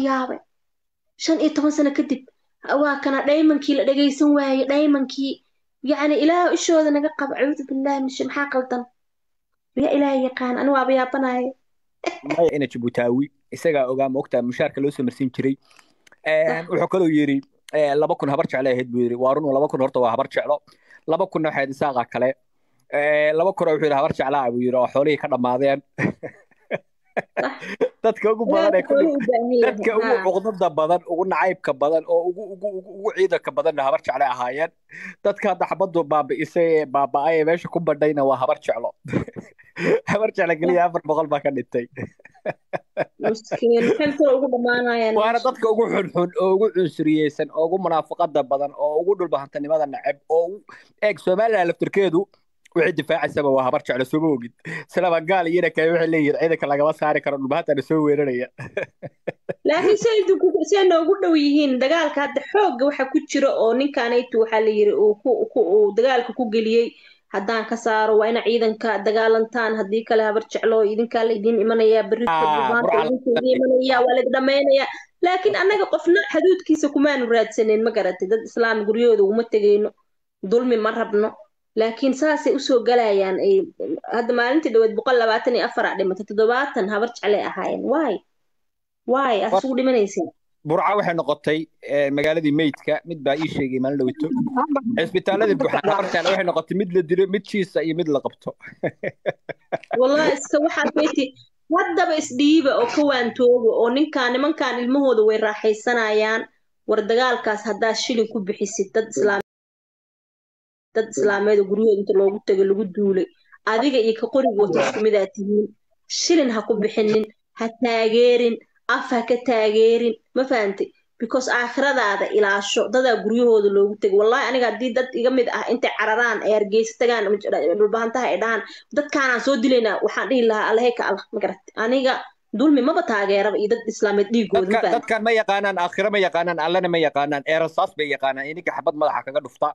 yaabay 15 sano kadib waa kana dhaymankii la dhagaysan waayey dhaymankii yacni ilaah ishooda naga qaba acuudu billahi min maxaa qaldan ya ilaah yaqaan anigu waaba yaabanahay maya ina Djibouti isagaa ogaa ma ogtaa mushaarka loo soo marsiin jiray wuxuu kaloo yiri 2,000 habar jecel ahayd buu yiri waa run 2,000 horta waa habar jeclo 2,000 waxay isaaqa kale 2,000 wuxuu yiri habar jeclaa buu yiri oo xoolihii ka dhamaadeen dadka ugu badan dadka ugu cuqdada badan ugu nacaybka badan oo ugu ciidanka badan habar jecel ahaayeen dadka hadda xabadu baabi'isay baaba'ay meesha ku badhayna waa habar jeclo habar jecel kaliya 400 baa ka dhintay miskiin xilka ugu dhamaanayaan waana dadka ugu xunxun oo ugu cunsuriyeysan oo ugu munaafiqada badan oo ugu dhulbahantanimada nacab oo eeg Soomaaliya laftirkeedu wixii difaacaysa waa habar jecel soo moogid salaba gaal iyo kale wixii leeyahay ciidanka laga saari karo dhulbahantana soo weeraraya laakiin say noogu dhow yihiin dagaalka hadda xoogga waxa ku jira oo ninkaanaytu waxa la yiri uu dagaalka ku geliyay haddaan ka saaro waa ina ciidanka dagaalantaan haddii kale habar jeclo idinkaa la idin imanaya berrito dhulbahanta idinka imanaya waa la dhamaynaya laakiin annaga qofna xuduudkiisa kumaanu raadsaneyn ma garatay dad islaam guryahooda uma tegayno dulmi ma rabno laakiin saasay usoo galayaan ay hadda maalintii dhaweed 124 dhimatay 70 habar jecel ay ahaayeen waay asugu dhimanaysa burca waxay noqotay magaaladii meydka mid baa ii sheegay maalin dhaweyto isbitaaladii buuxaan habar jecel waxay noqotay mid la dilo mid jiisa iyo mid la qabto wallahi iska waxaa feeti haddaba isdhiiba oo ka waantooba oo nimankaan ilmahooda way raaxaysanayaan war dagaalkaas haddaa shilin ku bixisid dad islaameed oo guryahooda inta loogu tagay lagu duulay adiga iyo ka qorigood isku mid aad tihiin shilin ha ku bixinin ha taageerin af ha ka taageerin ma fahantay because aakhiradaada ilaasho dadaa guryahooda loogu tagay wallahi aniga haddii dad iga mid ah intay cararaan ay hargeysa tagaan dhulbahantaha ay dhahaan dadkaanaan soo dilaynaa waxaan dhihi lahaa allahe ka allah ma garat aniga dulmi maba taageeraba iyo dad islaameed dhiigooda dadkan ma yaqaanaan aakhira ma yaqaanaan allana ma yaqaanaan erasaas bay yaqaanaan ininka xabad madaxa kaga dhufta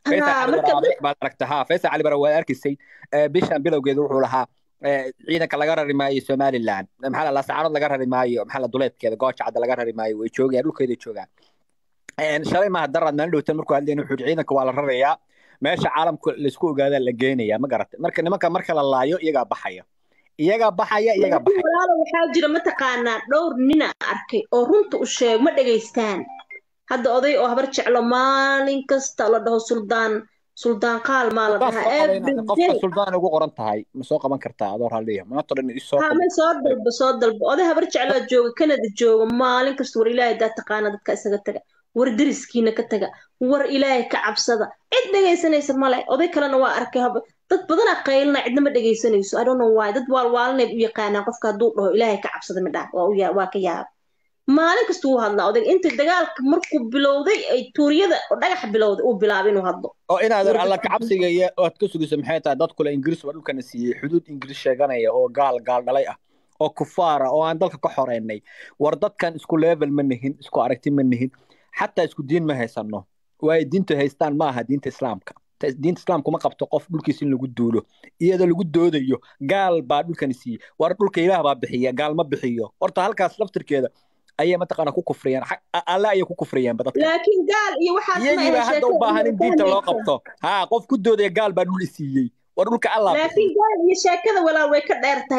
فيصل علي برواد أركيسي بيشان بيلو جذو حولها عيدا كلا جرى رماي سومالي لان محل الله سعرض لجرى رماي محل دولت كذا قاش عاد لجرى رماي ويشوجا يقول كذا يشوجا إن شاء الله ما هدرنا نلو تمركوا عندنا حج عيدا كوال الرياء ماشي عالم كل سكوت هذا اللي جيني يا ما قرأت مركل الله يجا بحية يجا بحية والله وحاجة ما تقانا دور ننا أركي أو رنت وشيء ما دقيستان hadda oday oo habar jeclo maalin kasta la dhaho suldaan qaal ma la dhahaa qofka suldaan ugu qoran tahay ma soo qaban kartaa adoo raaliya ma todan isoo ma soo dalbo oday habar jeclo jooga Canada jooga maalin kasta war ilaahay daa taqaana dadka isaga taga war dariskiina ka taga war ilaahay ka cabsada cid dhageysanaysa male oday kalena waa arkay dad badan qaylna cidna ma dhageysanayso I don't know why dad waalwaalneed u yaqaanaa qofka hadduu dhaho ilaahay ka cabsada midha waa ka yaab maalin kasta uu hadlaa oday inta dagaalka markuu bilowday ay tuuriyada dhagax bilowday uu bilaabay inuu hadlo oo inaad alla ka cabsiga iyo aad ku sugayso maxay tahay dad kale Ingiriis waa dhulkana siiyay xuduud Ingiriis sheeganaya oo gaal dhalay ah oo kufaara oo aan dalka ka xoreynay war dadkan isku level ma nihin isku aragti ma nihin xataa isku diin ma haysano way diinta haystaan ma aha diinta islaamka diinta islaamku ma qabto qof dhulkiisa in lagu duulo iyada lagu doodayo gaal baa dhulkana siiyay war dhulka ilaah baa bixiya gaal ma bixiyo horta halkaas laftirkeeda أيه ما تقنا كوكو فريان الله أيه كوكو فريان بدك لكن قال يوحنا يجي هذا وباهن دين تلاقبته ها قف كده ده قال بنقول سيء ورولك الله لكن قال يشكل ولا ويكد أرته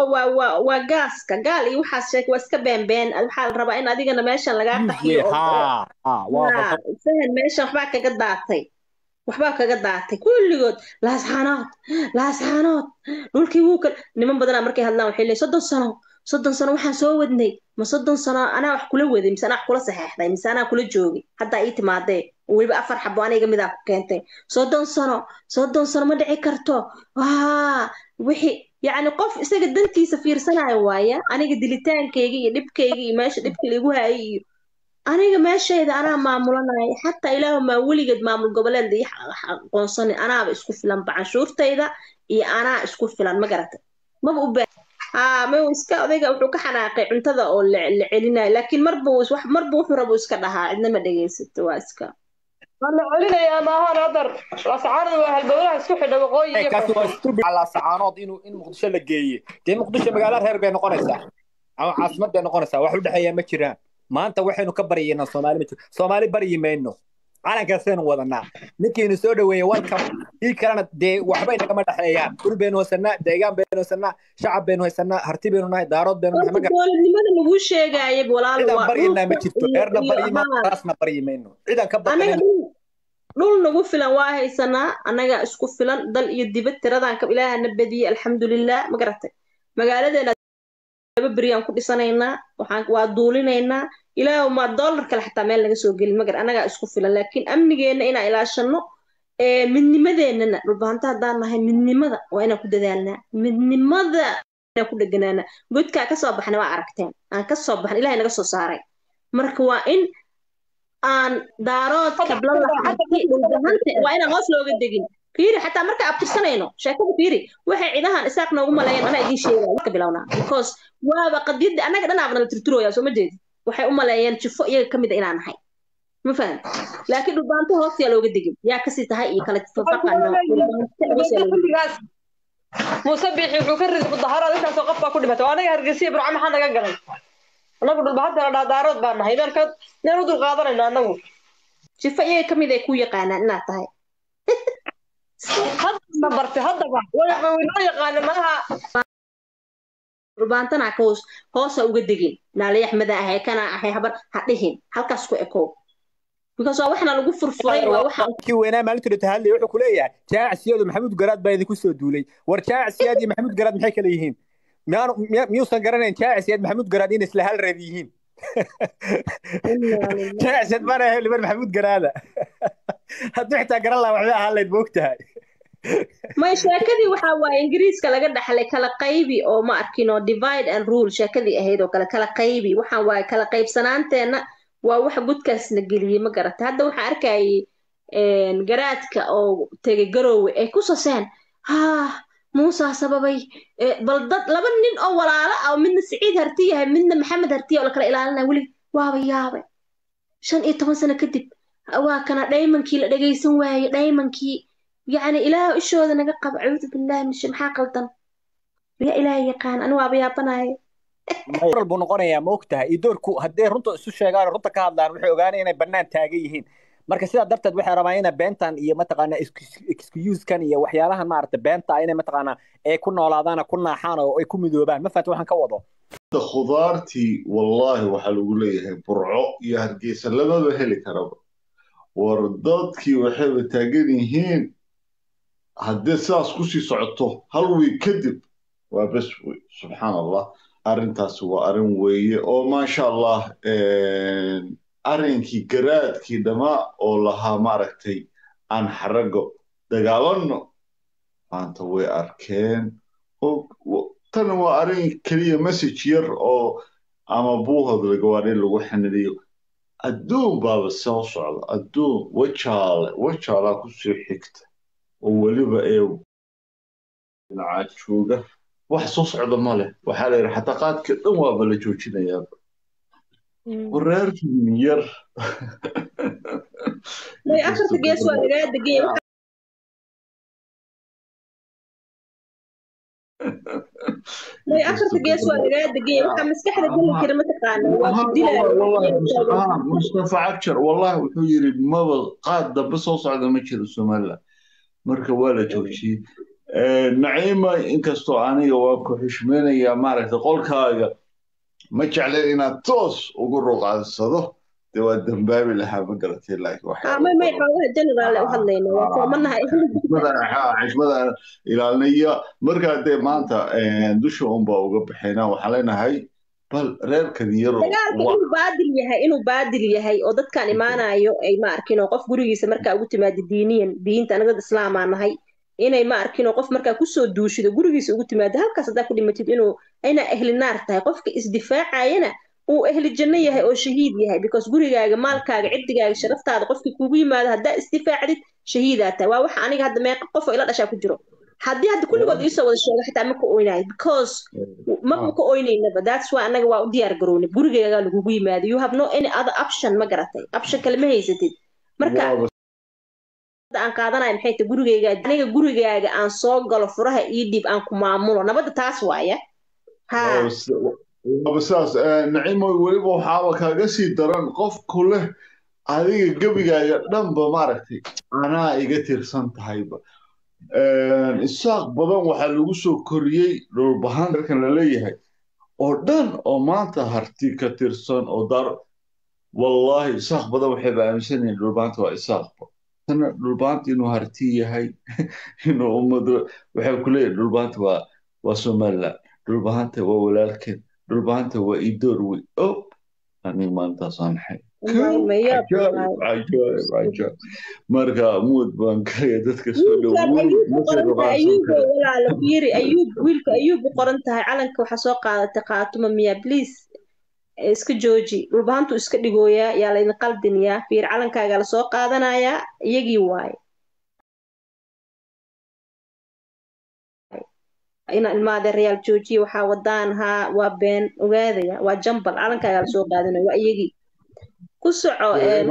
وقاسك قال يوحنا شك واسك بين الحال ربع إن أديك أنا ماشي لقاك تحيي واضح فهم ماشي وحباك قدعتي وحباك قدعتي كل يقول لا سحانات نقولك يوكل نمن بدنا مركي هلا وحيلي صدق سنة وحنا سودني ما صدق سنة أنا أحكي وذي مس أنا أحكي صحيح ذي مس أنا أحكي جوجي حتى أيت معدي ويبقى فرح بواني جميل ذاك كنتي صدق سنة ما دعي كرتو وحي يعني قف سجد دنتي سفير سنة هواية أنا قد لتان كيجي لبكيجي ماشي لبكي اللي جوها أي أنا ماشي إذا أنا معمولنا حتى إله ما ولي قد معمول قبلين دي قنصني أنا بسكوف لان بعشورته إذا أنا أسكوف لان ما قرأت ما بقول ما هو إسكا أذيك أو حكي حناقي عنتذا أو العلنا لكن مربوس مربوس ربوس كلها عندنا ما دقيق ست واسكا أنا علنا يا ما هو نظر الأسعار وهالجوله السوق ده بقوي كاسو استوب على سعانات إنه مقدسة لجية تي مقدسة مقالات هرب بين قرصة أو عاصمة بين قرصة واحد حياة مكران maanta waxaynu ka baryeynaa Soomaali baryimayno calankaasaynu wadanaa ninkiina soo dhaweeyay welcome kii kalena dee waxbay nagama dhaxeeyaan dhul baynu haysanaa deegaan baynu haysanaa shacab baynu haysanaa harti baynu nahay daarood baynu nahay dowladnimada lagu sheegayay walaal waa baryeynaa ma jirto reerna baryimayno taasna baryimayno ciidan ka baqayn dhul nagu filan waa haysanaa anaga isku filan dal iyo dibad tiradan ka ilaahana badiyay alxamdulillah ma garatay magaaladeena laba bariyan ku dhisanaynaa waxaan waa duulinaynaa ilaahu ma dollar kale xataa meel laga soo gelin magar anaga isku filan laakiin amnigeena inaan ilaashano midnimadeena dhulbaanta hadaan nahay midnimada waa inaan ku dadaalnaa midnimada inaan ku dheganaana godka ka soo baxna waa aragteen aan ka soo baxna ilaahay naga soo saaray marka waa in aan daarood kablan waa inaan hoos looga degin fiiri xataa marka abtirsanayno sheekada fiiri waxay ciidahan isaaq noogu maleeyeen ana idin sheegay marka bilownaa because waaba qadiyada anaga dhan aabna tirtirooyaa soo ma jeedi waxay u maleeyeen jifo iyaga kamid ah inaan nahay ma faham laakiin dhulbaanto hoos yaa looga degin yaa kasii tahay iyo kala fafaqano muuse biixi wuxuu ka riday mudaharaad intaasoo qof baa ku dhimatay anaga hargeysa burco maxaa naga galay anagu dhulbaanta la dhaadaarood baan nahay meelka neen u dul qaadanayna anagu jifo iyaga kamid ay ku yaqaanaan inaad tahay hadda bartay haddaba waynoo yaqaana malaha dhulbaantana hoosa uga degin naali axmeda ahay kana ahay habar ha dhihin halkaas ku ekow because waa waxna lagu furfuray waa waxa kii weynaa maalintii tahallay wuxuu ku leeyahay jaacsiyadu maxamuud garaad baa idinku soo duulay war jaacsiyadii maxamuud garaad maxay kala yihiin miyuusan garanayn jaacsiyad maxamuud garaad in isla hal reeb yihiin jaacsiyad bana liban maxamuud garaada haddii xitaa garan lahaa waxba ahaan layd moogtahay ما شاكدي وحاوا إنجليز كلا قد حلا كلا قيبي أو ما أركينه divide and rule شاكدي أهيدو كلا قيبي وحاوا كلا قيب سنانتنا ووح قد كاس نجلي ما قرأت هذا وح أركاي جراتك أو تجي جروي كوسا سان موسى سببي بلدت لبنين أو ولا لا أو من سعيد هرتيه من محمد هرتيه ولا كلا إلى لنا ولي وابي يابي شان إيه 8 سنة كدب كان دايما كي لا دغيسن واي دايما كي يعني إله إشهد أنا قب أعوذ بالله من الشمحاء قلتن يا إلهي يقان أنا وأبي أبناي ما يرى البنقونة يا موقتها يدوركو هدي رنتو سوشي قال رنتو كهادلان وحي ogaanay inay banaan taagayeen marka sida darteed waxay rabaan beentan iyo mataqaana excuse kan iyo waxyaalahan maarta beenta inay mataqaana ay ku noolaadaan ku naaxaan oo ay ku midoobaan ma faat waxaan ka wado khudaartii wallahi waxa lagu leeyahay burco iyo hargeysa labada heli karaba war dadkii waxay taagan yihiin haddii sidaas ku sii socoto hal week kadib waa bas subxaanallah arrintaas waa arrin weeye oo maasha allah arrinkii garaadkii dhamaa oo lahaa maaragtay aan xarago dagaalanno maanta way arkeen tan waa arrin keliya message yar oo ama buuhad lagawaarin lagu xaniliyo adduun baaba soo socda adduun wajaalaa ku sii xigta oo weliba ee jooga wax soo socda ma leh waxaa la yidhi xataa qaadka dhan waaba la joojinayaa wareerkii yar afarta gees waa lagaa degay afarta gees waa lagaa degay waxaa maskaxda geli kara mataqaana waa mustafa cabjar wallahi wuxuu yidhi maba qaad dambe soo socda ma jiro somaliland marka waa la joojiyey naciima inkastoo aniga waa ku xushmeynayaa maaragtay qolkaaga ma jecleen inaad toos ugu ruqaansado dee waa dambaabi lahaa ma garatay laakiinxishmada ilaalinaya markaa dee maanta dusha unbaa uga baxaynaa waxaan leenahay bal reerkan yaro inuu baadil yahay oo dadkan imaanayo ay ma arkin oo qof gurigiisa markaa ugu timaado diiniyan diinta anaga islaamaa nahay inay ma arkin oo qof markaa kusoo duushido gurigiisa ugu timaado halkaas haddaa ku dhimatid inuu ayna ahli naar tahay qofka isdifaacayana uu ahli janno yahay oo shahiid yahay because gurigaaga maalkaaga ciddigaaga sharaftaada qofkii kugu yimaado haddaa isdifaacdid shahiidaa tahay waa waxa aniga hadda meeqa qof oo ila dhashaa ku jiro haddii hadda kulligood iisoo wada sheego xitaa ma ka oynayo because maba ka oynaynaba that's why anaga waa u diyaar garownay gurigaaga lagugu yimaado you have no any other option ma garatay option kale ma haysatid marka aan qaadanayo maxay tahay gurigayga aniga gurigaaga aan soo galo furaha ii dhib aan ku maamulo nabadda taas waaya بساس نعيمه وليبو وحاوة كاغسي دران قف كله adiga gebigaaga dhanba maaragtay anaa iga tirsan tahayba isaaq badan waxaa lagu soo koriyey dhulbahaan dalkan la leeyahay oo dhan oo maanta harti ka tirsan oo dar wallaahi isaaq badan waxayba aaminsan yihiin dhulbaanta waa isaaqba tana dhulbaanta inuu harti yahay inuu ummado waxay ku leeyihin dhulbaanta waa somaliland dhulbaanta waa walaalkeen dhulbaanta waa idoor wey oh ani maantaasaan xay عجائب مرقى مود بانكريا دتك سودو أيوب ويلك أيوب قرنتها علنك وحسوق على تقاطم ميا بليز اسك جوجي ربانتو اسك دغويا يا لين قلدنيا فير علنكاغا لا سو قادنايا يغي واي ina ilmaada real jooji waxa wadaan ha waa been ogaadaya waa jambal calankaaga la soo qaadanayo waa iyagii ku soco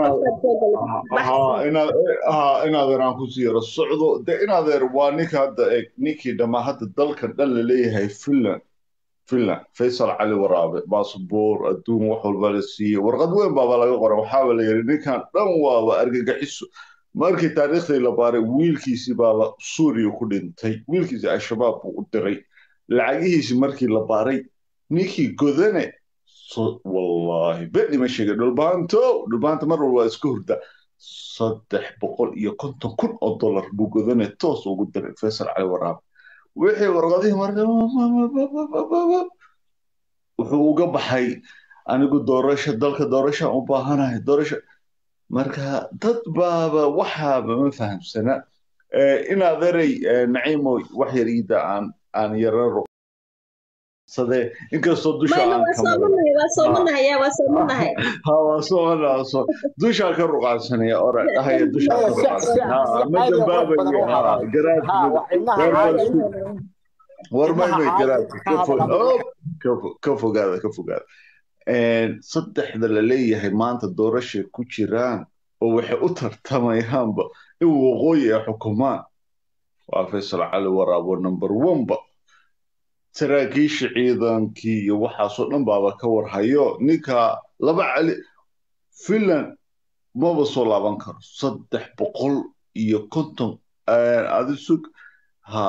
inaad eraan ku siiro socdo de inaad er waa ninka hadda eeg ninkii dhammaa hadda dalkan dhan la leeyahay finland faysal cali waraabe baasboor adduun wax walba la siiyey warqad weyn baaba laga qoray waxaaba la yidhi ninkan dhan waaba argagaxiso markii taariikhdii la baaray wiilkiisii baaba suuriya ku dhintay wiilkiisii al-shabaab buu u diray lacagihiisii markii la baaray ninkii godane wallaahi beni ma sheegay dhulbaanta mar walba iska hurda 350 kun oo dollar buu godane toos ugu diray faysal cali waraabe wixii warqadihii marka wuxuu uga baxay anigu dalka doorasha u baahanahay doorasha marka dad baaba waxaaba ma fahamsana inaad eray naciimo wax yar iida aan yararo sadee inkastoo dusha dushaa ka ruqaansanaya orahaya dushaa ka ruqaansanaya ma dambaabaya garaadka ka fogaada saddexda la leeyahay maanta doorashay ku jiraan oo waxay u tartamayaanba in waqooyi ay xukumaan waa faysal cali waraabo number 1 ba saraakiisha ciidankii iyo waxaasoo dhan baaba ka warhayo ninka laba cali finland maba soo laaban karo 350 adisug ha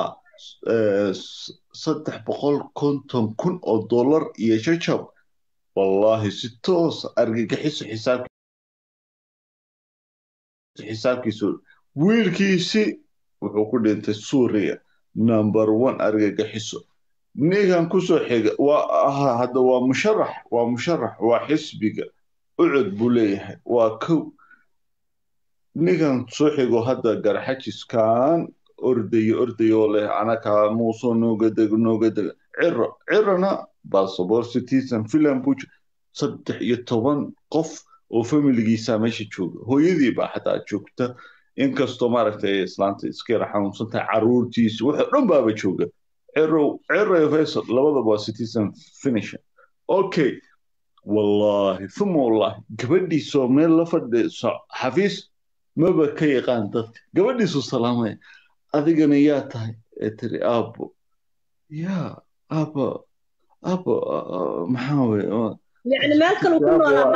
350 kun oo dollar iyo shajab والله ستوس أرجع حسابكيسو ويلكيسي وحكون أنت سوريا نمبر 1 أرجع حسو نيجان كوسو حاجة هذا ومشرح وحسبك أعد بليه وكو نيجان سوحيجو هذا جرحكيس كان أردي وله أنا كموسو نوجد عرنا باسبور سيتيزن فيلم بوج 13 qof oo familigiisa meesha jooga hooyadii baa xataa joogta inkastoo maaragtay islaanta iska raxaansantahay caruurtiisa waxa dhan baaba jooga ciro faysal labadaba waa citizen finish okay wallahi thumma wallahi gabadhiiso meel la fadhiiso xafiis maba ka yaqaan dadka gabadhiisu salaamay adigana yaa tahay tiri aabo yaa aabo محاوي يعني ما كانوا كلنا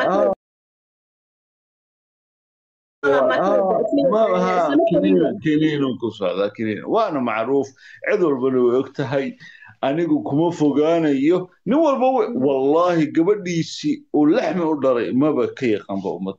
ما كنين وكسر كنين وانا معروف عذر بلو اكتهي anigu kuma fogaanayo nin walba wallahi gabadhiisi oo laxmi u dharay maba ka yaqaanba ummad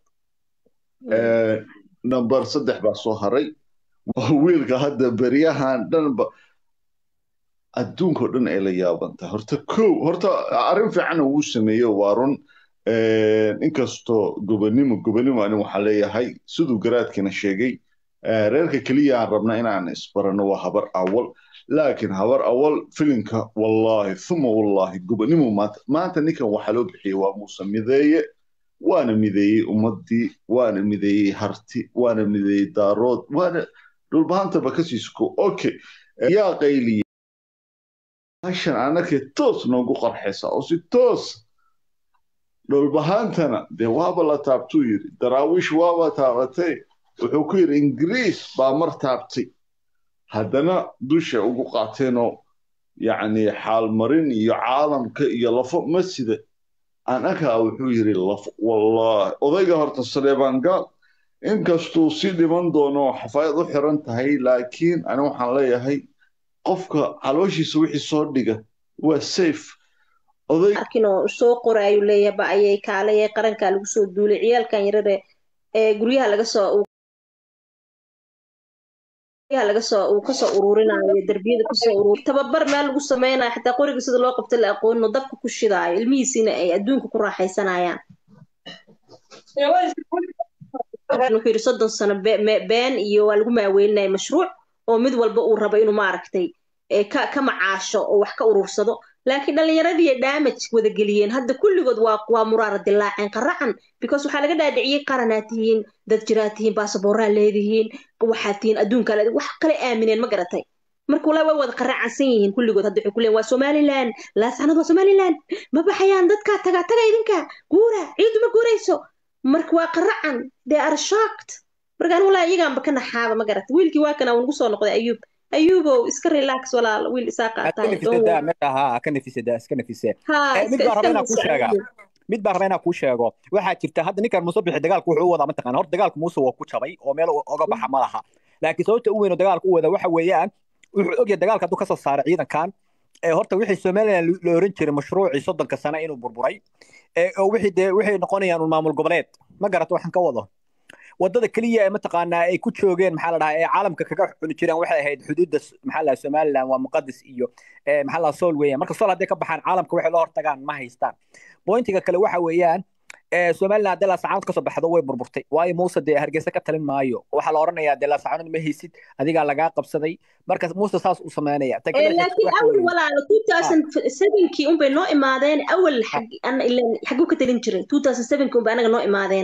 number 3 baa soo haray wiilka hadda bariyahan dhanba adduunka dhan ay la yaabanta horta arrin fiican uu sameeyo waa run inkastoo gobonimo ani waxaa leeyahay siduu garaadkina sheegay reerka keliya aan rabna inaan isbarano waa habar awal laakiin habar awal filinka wallahi thumma wallahi gobonimo maanta ninkan waxaa loo bixiyey waa muuse mideeye waana mideeyey ummadii waana mideeyey harti waana mideeyey daarood waana dhulbahantaba ka siisko okay yaa qayliye عشان أنا كتوس نوجو قرحسة أو ستوس دول بهانتنا ده وابلا تابتوير دراويش وابا تابتي وحكير إنجليز بامر تابتي هدنا دوشة وقو قاتينو yacni xaalmarin iyo caalamka iyo lafo masjida aan akaa wuxuu yidhi wallaahi odayga horta saleebaan gaal inkastuu si dhiman doono xafaayad u xiran tahay laakiin ani waxaan leeyahay qofka calooshiisa wixii soo dhiga waa safe arkinoo soo qora ayuu leeyahay ba ayay kaalay qaranka lagu soo duulay ciyaalkan yarare ee guryaha laga soo uu ka soo ururinayo darbiyada ka soo urur tababar meel lagu sameeyay xataa qoriga sida loo qabto la aqoon dabka ku shidaayo ilmihiisina ay adduunka ku raaxaysanayaan wuxuu yiri 30 sano been iyo waa lagu maaweynay mashruuc oo mid walba uu rabo inuu maaragtay ka macaasho oo wax ka urursado laakiin dhalinyaradii damage wada geliyeen hadda kulligood waa muraara dilaaceen qaracan because waxa laga dhaadhiciyay qaranaatihiin dad jiraatihiin baasabooraan leedihiin waxaatiin adduunka leedahay wax kale aamineen ma garatay markuu la wada qaracansan yihiin kulligood hadda wuxuu ku leeyahay waa Somaliland la sanad waa Somaliland ma baxayaan dadka taga idinka guura ciidu ma guurayso marka waa qaracan they are shocked markaan walaa iyaga ka naxaaba ma garatay wiilkii waa kana uu ugu soo noqday ayuubo iska relax walaal wiil isaa qaatay mid baan rabaa ku sheego waxa jirta hadda ninkan musabix dagaalku wuxuu wadaa mataqaan hor dagaalku muuse waa ku jabay oo meel uga baxa ma laha laakiin sababta uu weyn dagaalku u wada waxa weeyaan wuxuu og yahay dagaalka ka soo saaray ciidankan horta wixii Soomaaliland loo oran jiray mashruuci 30 sano inuu burburay oo wixii noqonayaan maamul goboleed ma garato waxaan ka wado wadada kaliya ee mataqaanaa ay ku joogeen maxaa la dhahaa ee caalamka kaga xun jireen waxay ahayd xuduudda maxaa la Soomaaliland waa muqadas iyo maxaa la sool weeyaan marka sool haday ka baxaan caalamka waxay loo hortagaan ma haystaan pointiga kale waxa weeyaan Soomaaliland hadda la saacad ka soo baxdo way burburtay waayo Muuse de Hargeysa ka talin maayo waxa la oranayaa de la saacad ma haysid adiga laga qabsaday marka Muuse saas u sameeynaya laakiin awal walaal 2007kii un bay noo imaadeen awal xaq ka talin jiray 2007kii un bay anaga noo imaadeen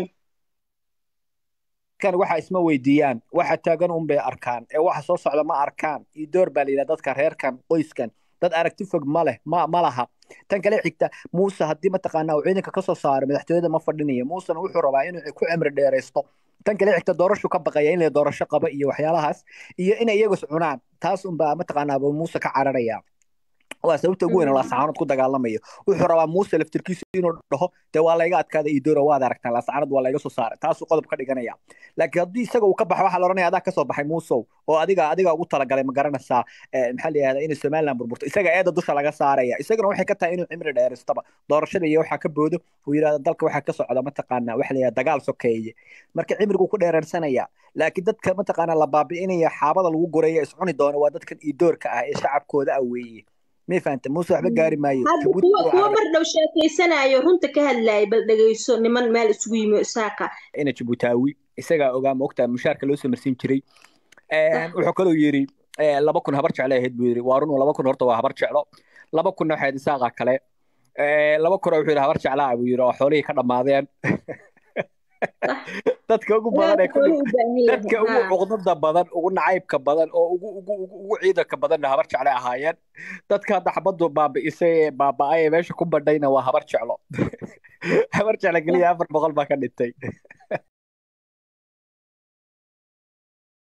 kan waxa isma weydiiyaan waxa taagan un bay arkaan ee waxa soo socda ma arkaan iyo door baa leeyahay dadka reerkan qoyskan dad aragti fog ma leh ma laha tan kale xigta Muuse hadii ma taqaanaa ciidanka ka soo saaray madaxtooyada ma fadhinayo Muuse wuxuu rabaa inuu ku cimri dheereysto tan kale xigta doorasho ka baqaya in la doorasho qaba iyo waxyaalahaas iyo in iyagu cunaan taas un baa ma taqaanaa Muuse ka cararaya waa sababta ugu weyn la saxanad ku dagaalamayo wuxuu rabaa Muuse laftirkiisu inuu dhaho de waa la iga adkaada iyo doora waad aragtaan la saxanad waa la iga soo saaray taas uu qodob ka dhiganaya laakiin hadii isaga uu ka baxo waxa la oranayaa adaa ka soo baxay Muuse oo adiga ugu talagalay ma garanaysaa maxaa la yiraahdaa in Soomaaliland burburto isaga eeda dusha laga saaraya isagana waxay ka tahay inuu cimri dheeristaba doorashada iyo waxa ka boodo uu yiraahdo dalka waxa ka socda ma taqaanaa waxa la yiraahdaa dagaal sokeeye marka cimrigu ku dheerarsanaya laakiin dadka ma taqaanaa la baabi'inaya xaabada lagu goreeyo iscuni doono waa dadkan iidoorka ah ee shacabkooda aweeye ما فهمت موسى waxba gaari maayo kuwa mar dhow sheekeysanayo runta ka hadlaay bal dhageyso niman meel isugu yimi isaaqa ina Djibouti isaga ogaa moogta mushaarka loo soo marsin jiray wuxuu kale yiri 2000 habar jecleeyahay buu yiri waarun 2000 horta waa habar jeclo 2000 waxay isaaqa kale 2000 wuxuu yiri habar jeclaa buu yiri oo xoolihii ka dhamaadeen dadka ugu badan ee dadka ugu cuqdada badan ugu nacaybka badan oo ugu ciidanka badan habar jeclay ahaayeen dadka hadda xabadu baabi'isay baaba'ay meesha ku badhayna waa habar jeclo habar jeclo kaliya 400 baa ka dhintay